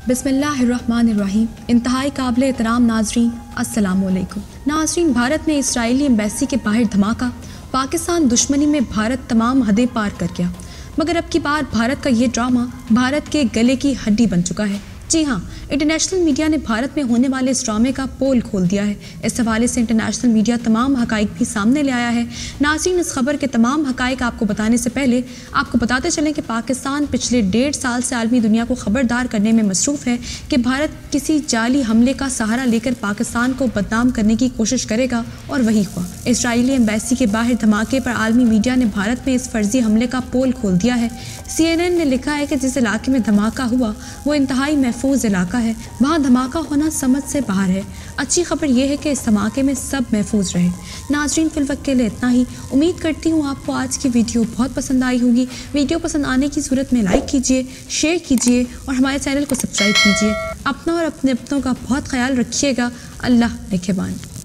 बिस्मिल्लाहिर्रहमानिर्रहीम। इंतहाई काबिल एहतराम नाजरीन, अस्सलामुअलैकुम। नाजरीन, भारत में इसराइली एम्बेसी के बाहर धमाका। पाकिस्तान दुश्मनी में भारत तमाम हदें पार कर गया, मगर अब की बार भारत का ये ड्रामा भारत के गले की हड्डी बन चुका है। जी हाँ, इंटरनेशनल मीडिया ने भारत में होने वाले इस ड्रामे का पोल खोल दिया है। इस हवाले से इंटरनेशनल मीडिया तमाम हकाइक भी सामने ले आया है। नाज़रीन, इस खबर के तमाम हकाइक आपको बताने से पहले आपको बताते चलें कि पाकिस्तान पिछले 1.5 साल से आलमी दुनिया को खबरदार करने में मसरूफ़ है कि भारत किसी जाली हमले का सहारा लेकर पाकिस्तान को बदनाम करने की कोशिश करेगा, और वही हुआ। इसराइली एम्बेसी के बाहर धमाके पर आलमी मीडिया ने भारत में इस फर्जी हमले का पोल खोल दिया है। CNN ने लिखा है कि जिस इलाके में धमाका हुआ वो इंतहाई महफूज इलाका है, वहाँ धमाका होना समझ से बाहर है। अच्छी खबर यह है कि इस धमाके में सब महफूज रहे। नाजरीन, फिल वक्त के लिए इतना ही। उम्मीद करती हूँ आपको आज की वीडियो बहुत पसंद आई होगी। वीडियो पसंद आने की सूरत में लाइक कीजिए, शेयर कीजिए और हमारे चैनल को सब्सक्राइब कीजिए। अपना और अपने अपनों का बहुत ख्याल रखिएगा। अल्लाह निगहबान।